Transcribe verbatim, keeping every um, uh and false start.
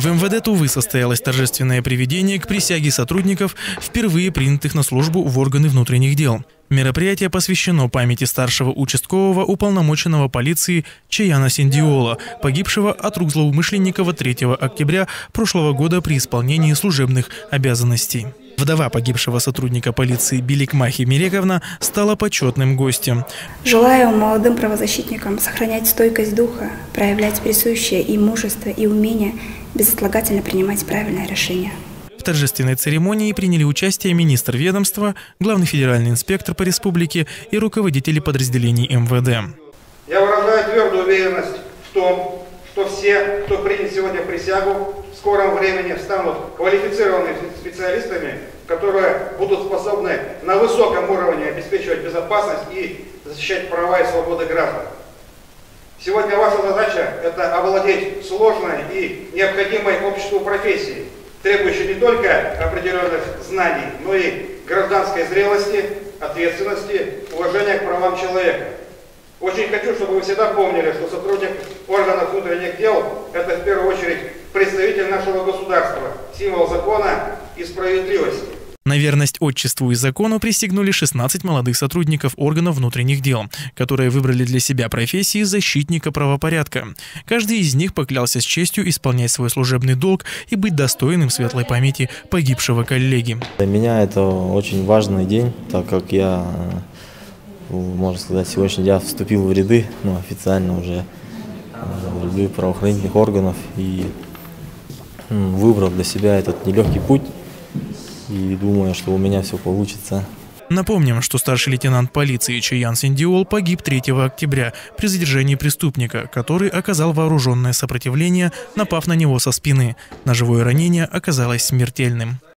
В эм вэ дэ Тувы состоялось торжественное приведение к присяге сотрудников, впервые принятых на службу в органы внутренних дел. Мероприятие посвящено памяти старшего участкового уполномоченного полиции Чаяна Синдиола, погибшего от рук злоумышленников третьего октября прошлого года при исполнении служебных обязанностей. Вдова погибшего сотрудника полиции Биликмахи Мирековна стала почетным гостем. Желаю молодым правозащитникам сохранять стойкость духа, проявлять присущее им мужество и умение безотлагательно принимать правильное решение. В торжественной церемонии приняли участие министр ведомства, главный федеральный инспектор по республике и руководители подразделений эм вэ дэ. Я выражаю твердую уверенность в том, что все, кто принят сегодня присягу, в скором времени станут квалифицированными специалистами, которые будут способны на высоком уровне обеспечивать безопасность и защищать права и свободы граждан. Сегодня ваша задача – это овладеть сложной и необходимой обществу профессией, требующей не только определенных знаний, но и гражданской зрелости, ответственности, уважения к правам человека. Очень хочу, чтобы вы всегда помнили, что сотрудник органов внутренних дел – это в первую очередь представитель нашего государства, символ закона и справедливости. На верность отчеству и закону присягнули шестнадцать молодых сотрудников органов внутренних дел, которые выбрали для себя профессии защитника правопорядка. Каждый из них поклялся с честью исполнять свой служебный долг и быть достойным светлой памяти погибшего коллеги. Для меня это очень важный день, так как я, можно сказать, сегодня я вступил в ряды, ну, официально уже в ряды правоохранительных органов и выбрал для себя этот нелегкий путь. И думаю, что у меня все получится. Напомним, что старший лейтенант полиции Чаян Синдиол погиб третьего октября при задержании преступника, который оказал вооруженное сопротивление, напав на него со спины. Ножевое ранение оказалось смертельным.